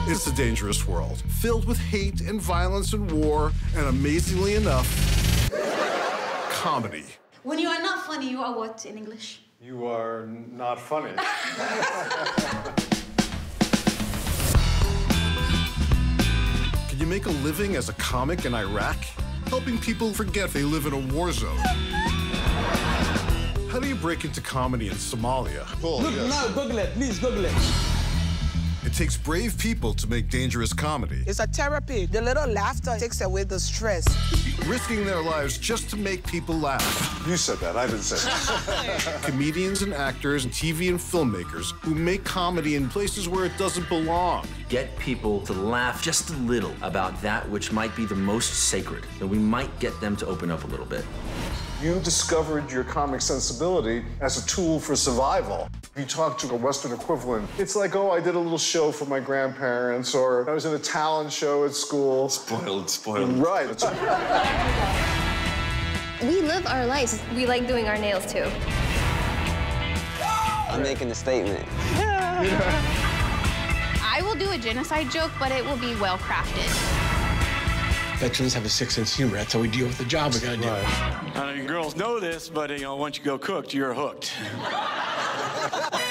It's a dangerous world, filled with hate and violence and war, and amazingly enough, comedy. When you are not funny, you are what in English? You are not funny. Can you make a living as a comic in Iraq? Helping people forget they live in a war zone. How do you break into comedy in Somalia? Cool, yes. No, Google it, please Google it. It takes brave people to make dangerous comedy. It's a therapy. The little laughter takes away the stress. Risking their lives just to make people laugh. You said that, I didn't say that. Comedians and actors and TV and filmmakers who make comedy in places where it doesn't belong. Get people to laugh just a little about that which might be the most sacred, and we might get them to open up a little bit. You discovered your comic sensibility as a tool for survival. If you talk to a Western equivalent, it's like, oh, I did a little show for my grandparents, or I was in a talent show at school. Spoiled. Right. We live our lives. We like doing our nails, too. I'm making a statement. I will do a genocide joke, but it will be well-crafted. Veterans have a sixth sense of humor. That's how we deal with the job we gotta do. I know you girls know this, but once you go cooked, you're hooked.